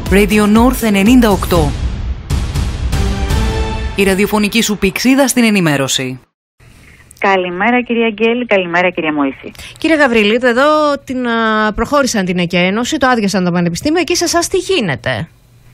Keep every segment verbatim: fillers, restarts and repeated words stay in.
Radio North ενενήντα οκτώ. Η ραδιοφωνική σου πηξίδα στην ενημέρωση. Καλημέρα κυρία Αγγέλη, καλημέρα κυρία Μωύση. Κύριε Γαβριλίδου, εδώ την, α, προχώρησαν την ΕΚΕΝΟΣΗ, το άδειασαν το Πανεπιστήμιο, εκεί σε εσάς τι γίνεται?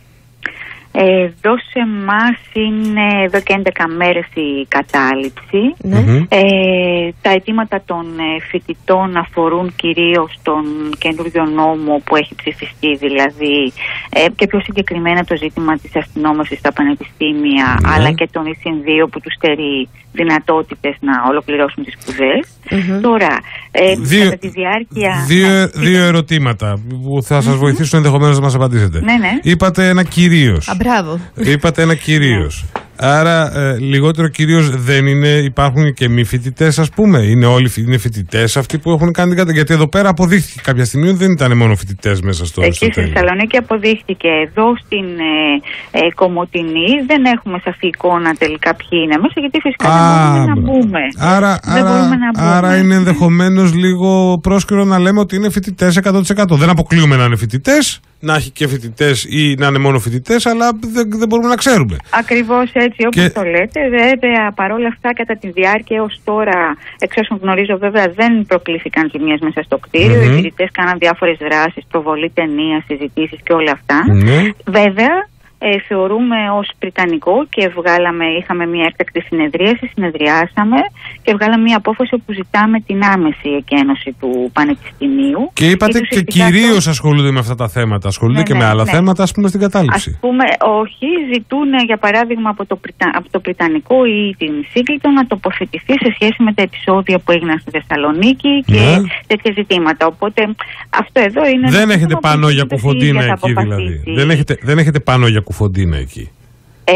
Εδώ σε εμάς είναι εδώ και έντεκα μέρες η κατάληψη. Ναι. Ε, τα αιτήματα των φοιτητών αφορούν κυρίως τον καινούριο νόμο που έχει ψηφιστεί, δηλαδή ε, και πιο συγκεκριμένα το ζήτημα της αστυνόμευσης στα πανεπιστήμια, ναι, αλλά και τον ΙΣΥΝ δύο που τους στερεί δυνατότητες να ολοκληρώσουν τις σπουδές. Mm-hmm. Τώρα, ε, δύο, κατά τη διάρκεια... Δύο, ναι, δύο ερωτήματα που θα σας mm-hmm. βοηθήσουν ενδεχομένως να μας απαντήσετε. Ναι, ναι. Είπατε ένα κυρίως. Α, μπράβο. Είπατε ένα κυρίως. Άρα ε, λιγότερο κυρίως δεν είναι, υπάρχουν και μη φοιτητές, ας πούμε? Είναι όλοι είναι φοιτητές αυτοί που έχουν κάνει την κατάσταση? Γιατί εδώ πέρα αποδείχθηκε κάποια στιγμή ότι δεν ήταν μόνο φοιτητές μέσα στο Εκεί στη Θεσσαλονίκη αποδείχθηκε. Εδώ στην ε, ε, Κομοτηνή δεν έχουμε σαφή εικόνα τελικά ποιοι είναι μέσα, γιατί φυσικά Α, δεν μπορούμε να μπούμε. Άρα, δεν άρα, μπορούμε να μπούμε. άρα είναι ενδεχομένως λίγο πρόσκαιρο να λέμε ότι είναι φοιτητές εκατό τοις εκατό. Δεν αποκλείουμε να είναι φοιτητές, να έχει και φοιτητές ή να είναι μόνο φοιτητές, αλλά δεν, δεν μπορούμε να ξέρουμε. Ακριβώς έτσι, όπως και... το λέτε. Βέβαια, παρόλα αυτά, κατά τη διάρκεια έως τώρα, εξ όσων γνωρίζω, βέβαια δεν προκλήθηκαν ζημιές μέσα στο κτίριο. Mm-hmm. Οι φοιτητές κάναν διάφορες δράσεις, προβολή ταινίας, συζητήσεις και όλα αυτά. Mm-hmm. Βέβαια, Ε, θεωρούμε ως πριτανικό και βγάλαμε, είχαμε μια έκτακτη συνεδρίαση, συνεδριάσαμε και βγάλαμε μια απόφαση όπου ζητάμε την άμεση εκένωση του Πανεπιστημίου. Και είπατε και, και κυρίως το... ασχολούνται με αυτά τα θέματα, ασχολούνται ναι, και ναι, με άλλα ναι. θέματα, ας πούμε, στην κατάληψη. Ας πούμε, όχι, ζητούν για παράδειγμα από το, Πριτα... από το Πριτανικό ή την Σύγκλιτο να τοποθετηθεί σε σχέση με τα επεισόδια που έγιναν στη Θεσσαλονίκη και ναι. τέτοια ζητήματα. Οπότε αυτό εδώ είναι... Δεν έχετε πάνω για κουφοντίνα εκεί δηλαδή. Δεν έχετε, δεν έχετε πάνω για κουφοντίνα εκεί. Ε,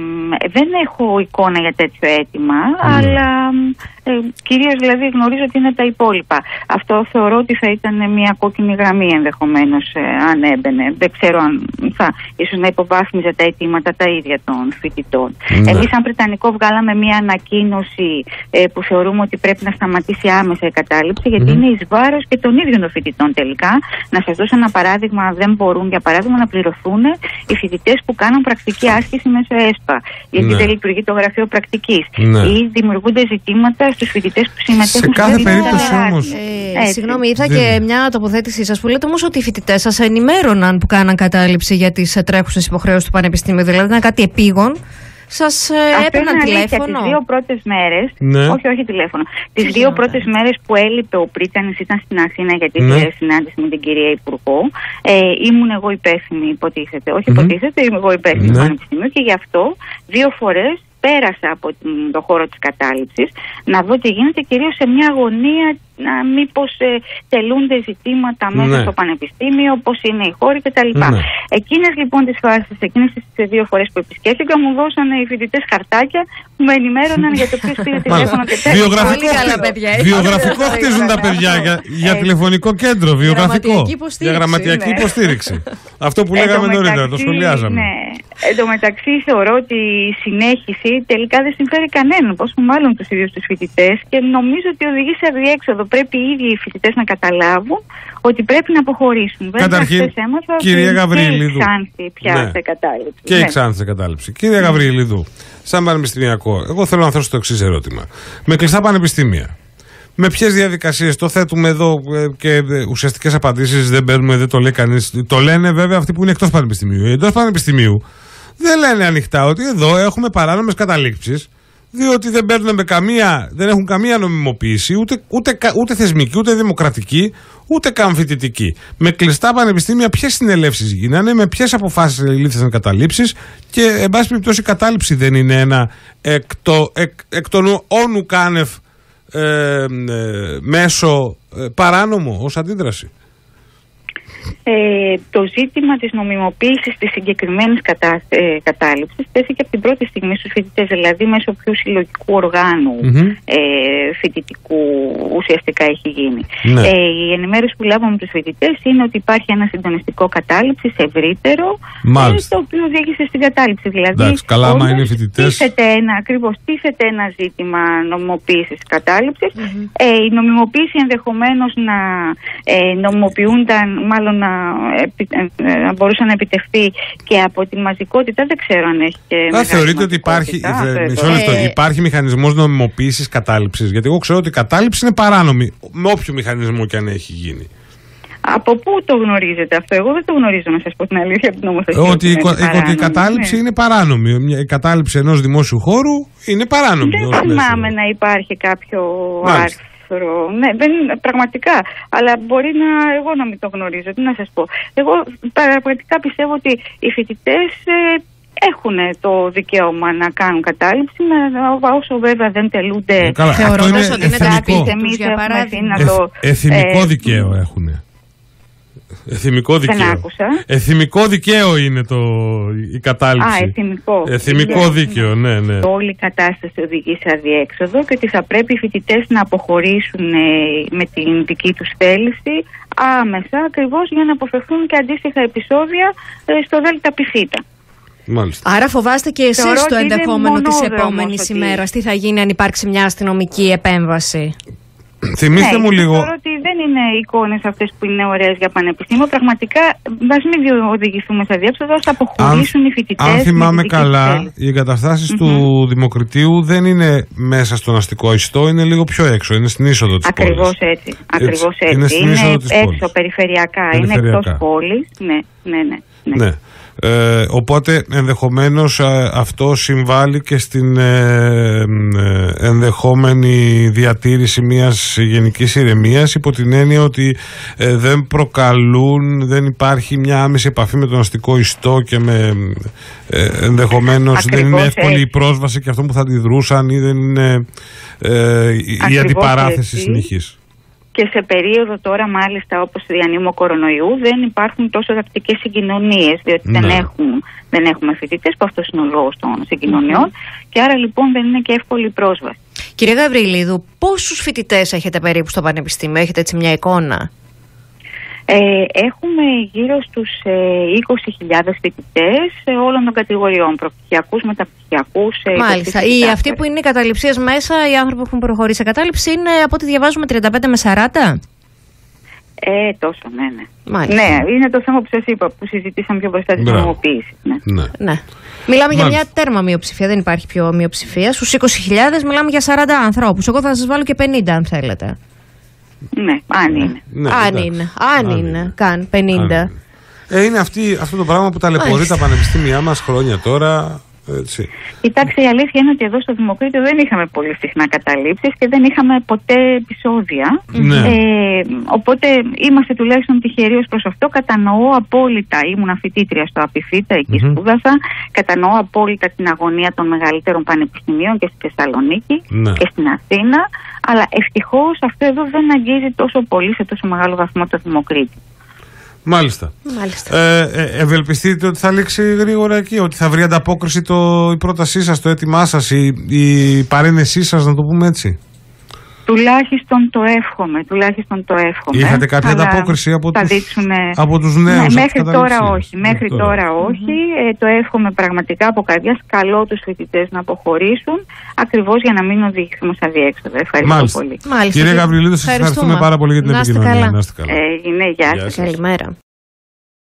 δεν έχω εικόνα για τέτοιο αίτημα, mm. αλλά ε, κυρίως δηλαδή γνωρίζω ότι είναι τα υπόλοιπα. Αυτό θεωρώ ότι θα ήταν μια κόκκινη γραμμή ενδεχομένως ε, αν έμπαινε. Δεν ξέρω αν θα ίσως να υποβάθμιζε τα αιτήματα τα ίδια των φοιτητών. Mm. Εμείς σαν Πριτανικό βγάλαμε μια ανακοίνωση ε, που θεωρούμε ότι πρέπει να σταματήσει άμεσα η κατάληψη, γιατί mm. είναι εις βάρος και των ίδιων των φοιτητών τελικά. Να σας δώσω ένα παράδειγμα, δεν μπορούν για παράδειγμα να πληρωθούν οι φοιτητές που κάνουν πρακτική άσκηση μέσω ΕΣΠΑ, γιατί ναι. δεν λειτουργεί το γραφείο πρακτικής. Ναι. Ή δημιουργούνται ζητήματα στους φοιτητές που συμμετέχουν. Σε κάθε περίπτωση όμως. Ε, συγγνώμη, είδα δεν... και μια τοποθέτησή σας που λέτε όμως ότι οι φοιτητές σας ενημέρωναν που κάναν κατάληψη για τις τρέχουσες υποχρεώσεις του Πανεπιστημίου. Δηλαδή ήταν κάτι επίγον. Σας έπαιρναν τηλέφωνο? Τις δύο πρώτες μέρες, ναι. όχι, όχι τηλέφωνο. Τις δύο Λέβαια. πρώτες μέρες που έλειπε ο Πρίτανης ήταν στην Αθήνα γιατί ναι. είχε συνάντηση με την κυρία Υπουργό. Ε, ήμουν εγώ υπεύθυνη, υποτίθεται. Όχι, mm-hmm. υποτίθεται, ήμουν εγώ υπεύθυνη του ναι. Πανεπιστημίου και γι' αυτό δύο φορές πέρασα από το χώρο της κατάληψης να δω τι γίνεται, κυρίως σε μια αγωνία να μήπως ε, τελούνται ζητήματα μέσα ναι. στο Πανεπιστήμιο, πώς είναι οι χώροι κτλ. Ναι. Εκείνες λοιπόν τις φάσεις, εκείνες τις δύο φορές που επισκέφθηκα, μου δώσανε οι φοιτητές χαρτάκια που με ενημέρωναν για το ποιος πήρε τηλέφωνο και τέτοια. Βιογραφικό, βιογραφικό χτίζουν τα παιδιά για, για τηλεφωνικό κέντρο, βιογραφικό. Για γραμματιακή υποστήριξη. Αυτό που λέγαμε νωρίτερα, το σχολιάζαμε. Εν τω μεταξύ θεωρώ ότι η συνέχιση τελικά δεν συμφέρει κανέναν, πόσο μάλλον τους ίδιους τους φοιτητές, και νομίζω ότι οδηγεί σε αδιέξοδο. Πρέπει οι ίδιοι οι φοιτητές να καταλάβουν ότι πρέπει να αποχωρήσουν. Καταρχήν, έμαθα, κυρία Γαβριλίδου. Και η Ξάνθη πια ναι. σε κατάληψη. Και ναι. η Ξάνθη σε κατάληψη. Κυρία Γαβριλίδου, σαν πανεπιστημιακό, εγώ θέλω να θέσω το εξής ερώτημα. Με κλειστά πανεπιστήμια, με ποιες διαδικασίες το θέτουμε εδώ και ουσιαστικές απαντήσεις δεν παίρνουμε, δεν το λέει κανείς? Το λένε βέβαια αυτοί που είναι εκτός πανεπιστημίου. Εντός πανεπιστημίου δεν λένε ανοιχτά ότι εδώ έχουμε παράνομες καταλήψεις, διότι δεν παίρνουν με καμία, δεν έχουν καμία νομιμοποίηση, ούτε, ούτε, ούτε θεσμική, ούτε δημοκρατική, ούτε καν φοιτητική. Με κλειστά πανεπιστήμια, ποιες συνελεύσεις γίνανε, με ποιες αποφάσεις λήφθησαν καταλήψεις, και εν πάση περιπτώσει η κατάληψη δεν είναι ένα εκ, το, εκ, εκ των όνου κάνευ ε, ε, μέσο ε, παράνομο ως αντίδραση? Ε, το ζήτημα της νομιμοποίησης της συγκεκριμένης κατα... ε, κατάληψης τέθηκε από την πρώτη στιγμή στους φοιτητές, δηλαδή μέσω ποιου συλλογικού οργάνου mm-hmm. ε, φοιτητικού ουσιαστικά έχει γίνει. Ναι. Ε, η ενημέρωση που λάβαμε από τους φοιτητές είναι ότι υπάρχει ένα συντονιστικό κατάληψης ευρύτερο, ε, το οποίο οδήγησε στην κατάληψη. Δηλαδή, εντάξει, καλά, άμα είναι φοιτητές. Τίθεται ένα, ακριβώς, τίθεται ένα ζήτημα νομιμοποίησης της κατάληψης. Mm-hmm. Ε, η νομιμοποίηση ενδεχομένως να ε, νομιμοποιούνταν, μάλλον να να μπορούσε να επιτευχθεί και από τη μαζικότητα, δεν ξέρω αν έχει και. Θα θεωρείτε ότι υπάρχει, μισό λεπτό, ε, υπάρχει μηχανισμός νομιμοποίησης κατάληψης? Γιατί εγώ ξέρω ότι η κατάληψη είναι παράνομη, με όποιο μηχανισμό και αν έχει γίνει. Από πού το γνωρίζετε αυτό? Εγώ δεν το γνωρίζω, να σας πω την αλήθεια, από την νομοθεσία. Ότι, ότι η κατάληψη ναι. είναι παράνομη. Η κατάληψη ενός δημόσιου χώρου είναι παράνομη. Δεν θυμάμαι να υπάρχει κάποιο Μάλιστα. άρθρο. Ναι, δεν, πραγματικά. Αλλά μπορεί να εγώ να μην το γνωρίζω. Τι να σας πω. Εγώ πραγματικά πιστεύω ότι οι φοιτητές ε, έχουν το δικαίωμα να κάνουν κατάληψη, όσο βέβαια δεν τελούνται. Καλά, αυτό είναι εθνικό. Εθνικό δικαίωμα έχουν. Εθιμικό δικαίωμα. Δεν άκουσα. Εθιμικό δικαίωμα είναι το, η κατάληψη. Α, εθιμικό. Εθιμικό yeah. δίκαιο, ναι, ναι. Όλη η κατάσταση οδηγεί σε αδιέξοδο και ότι θα πρέπει οι φοιτητές να αποχωρήσουν ε, με την δική τους θέληση άμεσα, ακριβώς για να αποφευθούν και αντίστοιχα επεισόδια ε, στο ΔΕΛΤΑ ΠΙΦΙΤΑ. Μάλιστα. Άρα φοβάστε και εσείς το ενδεχόμενο της επόμενης ότι... ημέρας τι θα γίνει αν υπάρξει μια αστυνομική επέμβαση? Θυμήστε ναι, μου λίγο. Θεωρώ ότι δεν είναι εικόνες αυτές που είναι ωραίες για πανεπιστήμιο. Πραγματικά, ας μην οδηγηθούμε σε διέψοδο, θα αποχωρήσουν αν, οι φοιτητές. Αν θυμάμαι καλά, οι εγκαταστάσεις mm-hmm. του Δημοκριτείου δεν είναι μέσα στον αστικό ιστό, είναι λίγο πιο έξω. Είναι στην είσοδο της πόλης. Ακριβώς έτσι. Ακριβώς έτσι. Είναι, στην είναι είσοδο της έξω, πόλης. περιφερειακά. περιφερειακά. Είναι εκτός πόλης. Ναι, ναι, ναι. ναι. ναι. Ε, οπότε ενδεχομένως ε, αυτό συμβάλλει και στην ε, ε, ενδεχόμενη διατήρηση μιας γενικής ηρεμίας, υπό την έννοια ότι ε, δεν προκαλούν, δεν υπάρχει μια άμεση επαφή με τον αστικό ιστό και με ε, ενδεχομένως δεν είναι εύκολη έτσι. η πρόσβαση και αυτό που θα αντιδρούσαν ή δεν είναι ε, η αντιπαράθεση συνεχής. Και σε περίοδο τώρα μάλιστα όπως διανύμω κορονοϊού δεν υπάρχουν τόσο τακτικές συγκοινωνίες, διότι ναι. δεν, έχουν, δεν έχουμε φοιτητές, που αυτός είναι ο λόγος των συγκοινωνιών mm-hmm. και άρα λοιπόν δεν είναι και εύκολη η πρόσβαση. Κύριε Γαβριλίδου, πόσους φοιτητές έχετε περίπου στο Πανεπιστήμιο, έχετε έτσι μια εικόνα? Ε, έχουμε γύρω στους ε, είκοσι χιλιάδες φοιτητές ε, όλων των κατηγοριών, προπτυχιακούς, μεταπτυχιακούς. Ε, Μάλιστα. Οι αυτοί που είναι καταληψίες μέσα, οι άνθρωποι που έχουν προχωρήσει σε κατάληψη, είναι από ό,τι διαβάζουμε τριάντα πέντε με σαράντα. Ε, τόσο, ναι, ναι. Μάλιστα. Ναι, είναι το θέμα που σας είπα, που συζητήσαμε πιο μπροστά της νομιμοποίησης. Ναι. Ναι. ναι. Μιλάμε Μάλιστα. για μια τέρμα μειοψηφία, δεν υπάρχει πιο μειοψηφία. Στους είκοσι χιλιάδες μιλάμε για σαράντα ανθρώπους. Εγώ θα σας βάλω και πενήντα αν θέλετε. Ναι, αν είναι. Ναι, αν είναι, αν, αν είναι, καν πενήντα. Ε, είναι αυτή, αυτό το πράγμα που ταλαιπωρεί τα πανεπιστήμια μας χρόνια τώρα. Έτσι. Κοιτάξτε, η αλήθεια είναι ότι εδώ στο Δημοκρίτιο δεν είχαμε πολύ συχνά καταλήψεις και δεν είχαμε ποτέ επεισόδια. Ναι. Ε, οπότε είμαστε τουλάχιστον τυχεροί ως προς αυτό. Κατανοώ απόλυτα, ήμουν φοιτήτρια στο ΑΠΙΦΙΤΑ, εκεί mm-hmm. σπούδασα. Κατανοώ απόλυτα την αγωνία των μεγαλύτερων πανεπιστημίων και στη Θεσσαλονίκη ναι. και στην Αθήνα. Αλλά ευτυχώς αυτό εδώ δεν αγγίζει τόσο πολύ σε τόσο μεγάλο βαθμό το Δημοκρίτιο. Μάλιστα. Μάλιστα. Ε, ε, ευελπιστείτε ότι θα λήξει γρήγορα εκεί, ότι θα βρει ανταπόκριση το, η πρότασή σας, το αίτημά σας, η, η παρένεσή σας, να το πούμε έτσι? Τουλάχιστον το εύχομαι, τουλάχιστον το εύχομαι. Είχατε κάποια ανταπόκριση από τους, δείξουνε... από τους νέους? Ναι, μέχρι τώρα όχι, μέχρι τώρα, τώρα όχι. Mm-hmm. Ε, το εύχομαι πραγματικά από καρδιάς. Καλώ τους φοιτητές να αποχωρήσουν, ακριβώς για να μην οδηγηθούμε σε αδιέξοδο. Ευχαριστώ Μάλιστα. πολύ. Μάλιστα. Κύριε Γαβριλίδου, σας ευχαριστούμε πάρα πολύ για την επικοινωνία. Ε, ναι, γεια σας. Καλημέρα.